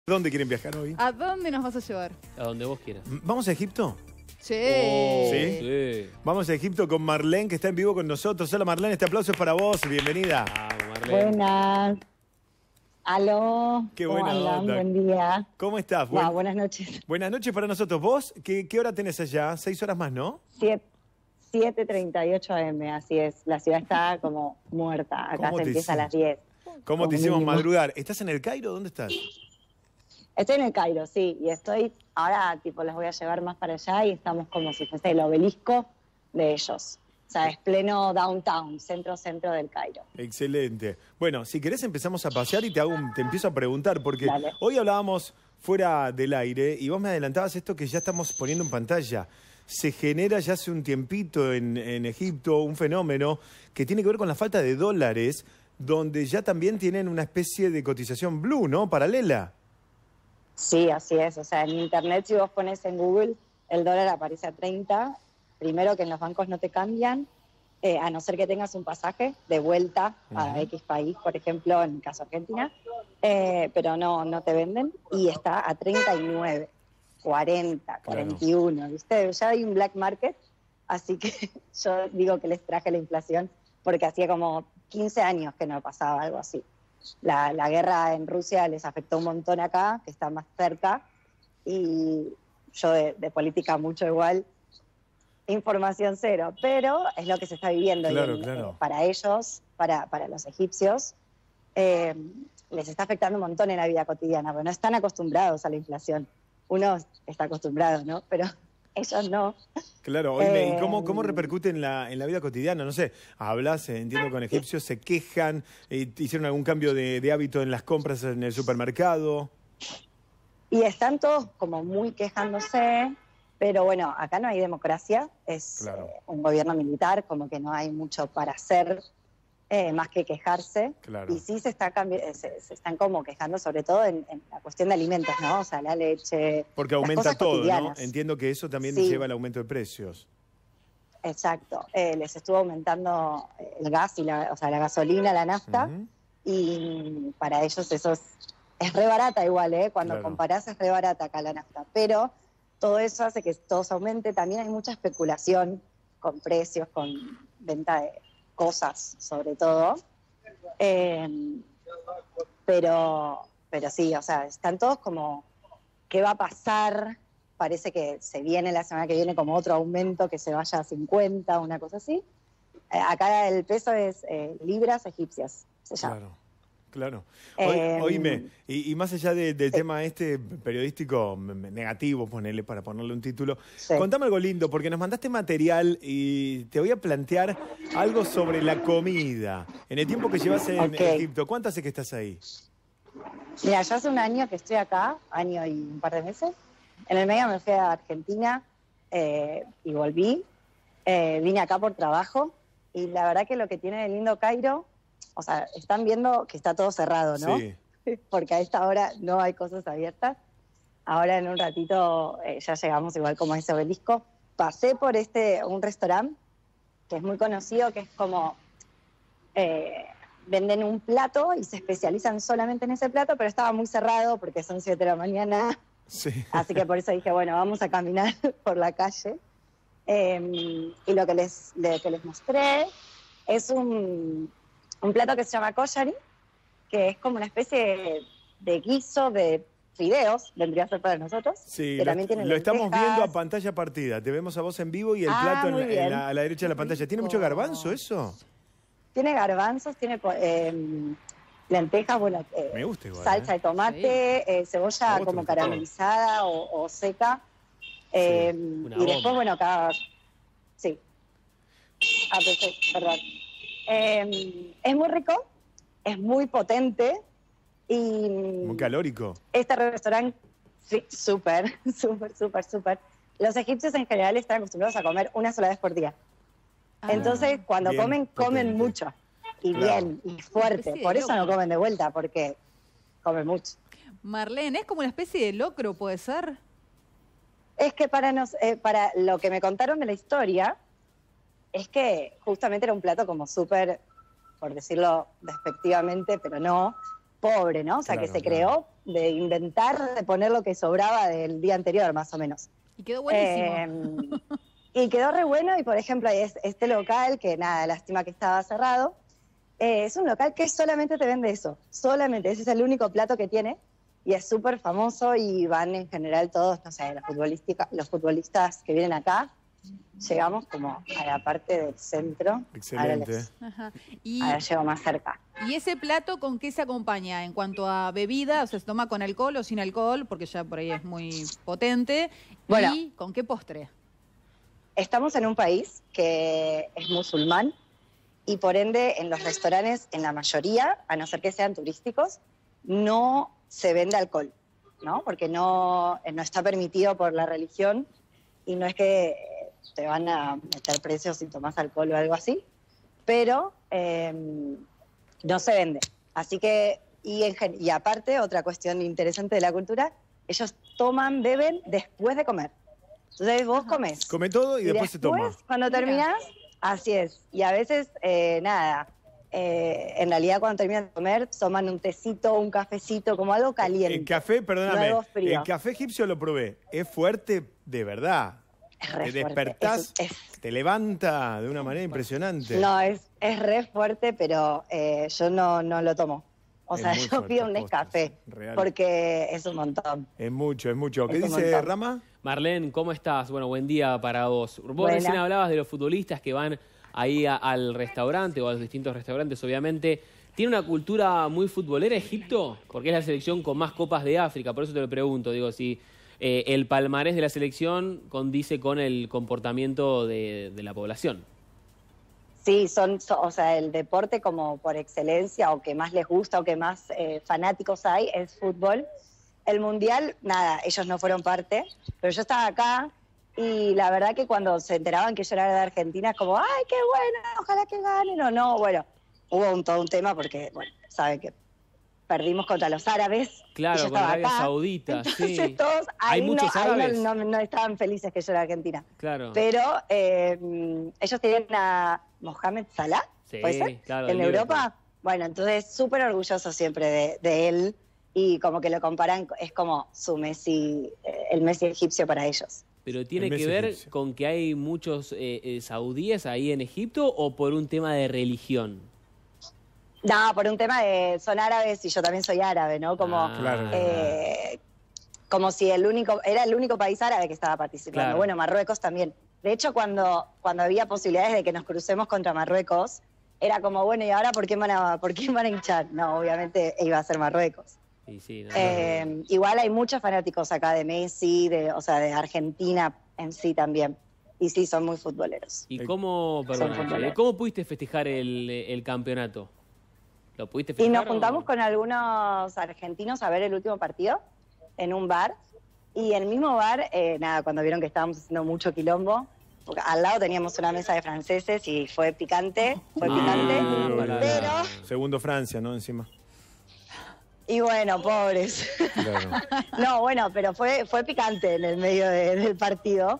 ¿Dónde quieren viajar hoy? ¿A dónde nos vas a llevar? A donde vos quieras. ¿Vamos a Egipto? Sí. ¿Sí? Vamos a Egipto con Marlene, que está en vivo con nosotros. Hola Marlene, este aplauso es para vos. Bienvenida. Marlene. Buenas. Aló. Qué ¿Cómo buena andan? onda. Buen día. ¿Cómo estás? Buenas noches. Buenas noches para nosotros. ¿Vos qué hora tenés allá? 6 horas más, ¿no? 7:38 AM, así es. La ciudad está como muerta. Acá se empieza a las 10. ¿Cómo te hicimos madrugar? ¿Estás en el Cairo? ¿Dónde estás? Estoy en el Cairo, sí. Y estoy, ahora tipo los voy a llevar más para allá y estamos como si fuese el obelisco de ellos. O sea, es pleno downtown, centro del Cairo. Excelente. Bueno, si querés empezamos a pasear y te empiezo a preguntar, porque Dale. hoy hablábamos fuera del aire y vos me adelantabas esto que ya estamos poniendo en pantalla. Se genera ya hace un tiempito en Egipto un fenómeno que tiene que ver con la falta de dólares, donde ya también tienen una especie de cotización blue, ¿no? Paralela. Sí, así es. O sea, en internet, si vos pones en Google, el dólar aparece a 30. Primero que en los bancos no te cambian, a no ser que tengas un pasaje de vuelta a X país, por ejemplo, en el caso Argentina, pero no te venden. Y está a 39, 40, 41, ¿viste? Ya hay un black market, así que yo digo que les traje la inflación, porque hacía como 15 años que no pasaba algo así. La guerra en Rusia les afectó un montón acá, que está más cerca, y yo de política mucho igual, información cero, pero es lo que se está viviendo. Claro. Para ellos, para los egipcios, les está afectando un montón en la vida cotidiana, porque no están acostumbrados a la inflación. Uno está acostumbrado, ¿no? Pero ellos no. Claro, oíme, ¿y cómo repercute en la vida cotidiana? No sé, hablas, entiendo, con egipcios, se quejan, hicieron algún cambio de hábito en las compras en el supermercado. Y están todos como muy quejándose, pero bueno, acá no hay democracia, es un gobierno militar, como que no hay mucho para hacer, más que quejarse. Claro. Y sí se están como quejando, sobre todo en la cuestión de alimentos, ¿no? O sea, la leche. Porque aumenta todo, cotidianas. ¿no? Entiendo que eso también Sí. lleva al aumento de precios. Exacto. Les estuvo aumentando el gas y la gasolina, la nafta, y para ellos eso es re barata igual, ¿eh? Cuando comparás es re barata acá la nafta, pero todo eso hace que todo se aumente. También hay mucha especulación con precios, con venta de cosas, sobre todo. Pero sí, o sea, están todos como, ¿qué va a pasar? Parece que se viene la semana que viene como otro aumento, que se vaya a 50, una cosa así. Acá el peso es libras egipcias, se llama. Claro. Oíme, y más allá del tema periodístico negativo, para ponerle un título, contame algo lindo, porque nos mandaste material y te voy a plantear algo sobre la comida. En el tiempo que llevas en Egipto, ¿cuánto hace que estás ahí? Mira, yo hace un año que estoy acá, año y un par de meses. En el medio me fui a Argentina y volví. Vine acá por trabajo y la verdad que lo que tiene de lindo Cairo, o sea, están viendo que está todo cerrado, ¿no? Sí. Porque a esta hora no hay cosas abiertas. Ahora en un ratito ya llegamos igual como a ese obelisco. Pasé por un restaurante que es muy conocido, que es como venden un plato y se especializan solamente en ese plato, pero estaba muy cerrado porque son 7 de la mañana. Sí. Así que por eso dije, bueno, vamos a caminar por la calle. Y lo que les mostré es un plato que se llama koshari, que es como una especie de guiso de fideos, vendría a ser para nosotros. Sí, que también tiene lo estamos lentejas. viendo a pantalla partida. Te vemos a vos en vivo y el plato muy bien. a la derecha de la pantalla. ¿Tiene mucho garbanzo eso? Tiene garbanzos, tiene lentejas, bueno, Me gusta igual, salsa de tomate, cebolla como caramelizada o seca. Y después, bueno, acá... Sí. Perdón. Es muy rico, es muy potente y... Muy calórico. Este restaurante, sí, súper. Los egipcios en general están acostumbrados a comer una sola vez por día. Entonces, cuando bien comen mucho. Y bien, y fuerte. Por eso no comen de vuelta, porque comen mucho. Marlene, ¿es como una especie de locro, puede ser? Es que para lo que me contaron de la historia, es que justamente era un plato como súper, por decirlo despectivamente, pero no, pobre, ¿no? O sea, que se creó de inventar, de poner lo que sobraba del día anterior, más o menos. Y quedó buenísimo. Y quedó re bueno, y por ejemplo, este local, que nada, lástima que estaba cerrado, es un local que solamente te vende eso, solamente, ese es el único plato que tiene, y es súper famoso, y van en general todos, no sé, los futbolistas que vienen acá, llegamos como a la parte del centro. Excelente. Ajá. Ahora llego más cerca. ¿Y ese plato con qué se acompaña en cuanto a bebida? O sea, ¿se toma con alcohol o sin alcohol? Porque ya por ahí es muy potente. Bueno, ¿y con qué postre? Estamos en un país que es musulmán y por ende en los restaurantes, en la mayoría, a no ser que sean turísticos, no se vende alcohol, ¿no? Porque no está permitido por la religión y no es que te van a meter precios si tomas alcohol o algo así, pero no se vende. Así que, y aparte, otra cuestión interesante de la cultura, ellos beben después de comer. Entonces vos comés. Come todo y después se toma. Cuando terminás, así es. Y a veces, en realidad cuando terminan de comer, toman un tecito, un cafecito, como algo caliente. El café, perdóname, algo frío. el café egipcio lo probé. Es fuerte de verdad. Es re te fuerte. despertás, te levanta de una manera impresionante. No, es re fuerte, pero yo no lo tomo. O sea, yo pido un Nescafé, porque es un montón. Es mucho, es mucho. ¿Qué dice Rama? Marlene, ¿cómo estás? Bueno, buen día para vos. Vos recién hablabas de los futbolistas que van ahí al restaurante o a los distintos restaurantes, obviamente. ¿Tiene una cultura muy futbolera Egipto? Porque es la selección con más copas de África, por eso te lo pregunto. Digo, si el palmarés de la selección condice con el comportamiento de la población. Sí, o sea, el deporte como por excelencia o que más les gusta o que más fanáticos hay es fútbol. El mundial, nada, ellos no fueron parte, pero yo estaba acá y la verdad que cuando se enteraban que yo era de Argentina es como, ¡ay, qué bueno! Ojalá que ganen o no. Bueno, hubo todo un tema porque, bueno, saben que perdimos contra los árabes. Claro, con Arabia Saudita, entonces, sí. todos ¿Hay muchos árabes? No estaban felices que yo era argentina. Claro. Pero ellos tenían a Mohamed Salah, sí, ¿puede ser? Claro, en Europa. Bueno, entonces súper orgulloso siempre de él y como que lo comparan, es como su Messi, el Messi egipcio para ellos. ¿Pero tiene que ver con que hay muchos saudíes ahí en Egipto o por un tema de religión? No, por un tema de son árabes y yo también soy árabe, ¿no? Como, como si era el único país árabe que estaba participando. Claro. Bueno, Marruecos también. De hecho, cuando había posibilidades de que nos crucemos contra Marruecos, era como, bueno, ¿y ahora por qué van a hinchar? No, obviamente iba a ser Marruecos. Sí, igual hay muchos fanáticos acá de Messi, de Argentina en sí también. Y sí, son muy futboleros. ¿Y cómo pudiste festejar el campeonato? ¿Lo pudiste festejar? Y nos juntamos con algunos argentinos a ver el último partido en un bar. Y en el mismo bar, cuando vieron que estábamos haciendo mucho quilombo, porque al lado teníamos una mesa de franceses y fue picante, pero... Segundo Francia, ¿no? Encima. Y bueno, pobres. Claro. No, bueno, pero fue picante en el medio del partido.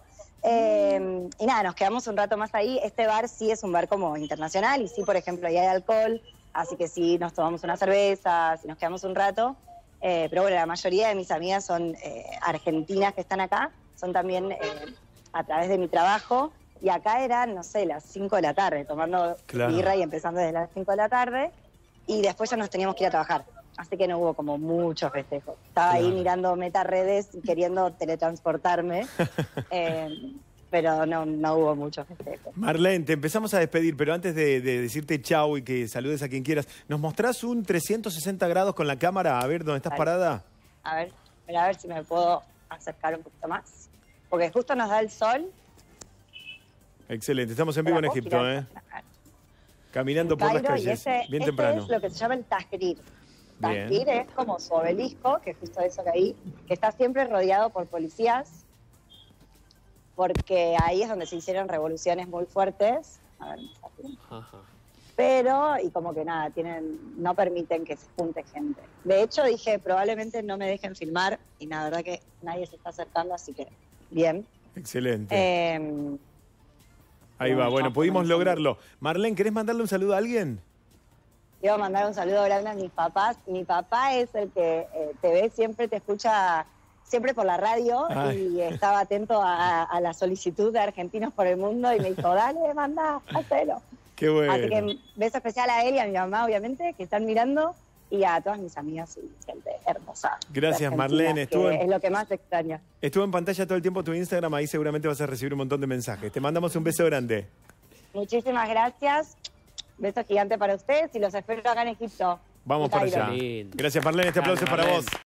Y nada, nos quedamos un rato más ahí. Este bar sí es un bar como internacional y sí, por ejemplo, ahí hay alcohol, así que sí nos tomamos una cerveza, sí nos quedamos un rato. Pero bueno, la mayoría de mis amigas son argentinas que están acá, son también a través de mi trabajo. Y acá eran, no sé, las 5 de la tarde, tomando birra y empezando desde las 5 de la tarde. Y después ya nos teníamos que ir a trabajar. Así que no hubo como mucho festejo. Estaba ahí mirando metaredes y queriendo teletransportarme, pero no hubo mucho festejo. Marlene, te empezamos a despedir, pero antes de decirte chau y que saludes a quien quieras, ¿nos mostrás un 360 grados con la cámara? A ver, ¿dónde estás parada? A ver si me puedo acercar un poquito más. Porque justo nos da el sol. Excelente, estamos en vivo en Egipto, caminando por las calles, bien temprano. Es lo que se llama el Tahrir. Tahrir es como su obelisco, que es justo eso que ahí, que está siempre rodeado por policías, porque ahí es donde se hicieron revoluciones muy fuertes. A ver, pero, y como que nada, no permiten que se junte gente. De hecho, dije, probablemente no me dejen filmar, y la verdad que nadie se está acercando, así que bien. Excelente. Ahí va, bueno, pudimos lograrlo. Marlene, ¿querés mandarle un saludo a alguien? quiero mandar un saludo grande a mis papás. Mi papá es el que te ve siempre, te escucha siempre por la radio. Ay. Y estaba atento a la solicitud de Argentinos por el Mundo y me dijo, dale, manda, hacelo. Qué bueno. Así que beso especial a él y a mi mamá, obviamente, que están mirando, y a todas mis amigas y gente hermosa. Gracias, Marlene. Es lo que más te extraña. Estuvo en pantalla todo el tiempo tu Instagram, ahí seguramente vas a recibir un montón de mensajes. Te mandamos un beso grande. Muchísimas gracias. Beso gigante para ustedes y los espero acá en Egipto. Vamos para allá. Gracias, Marlene. Este aplauso es para vos.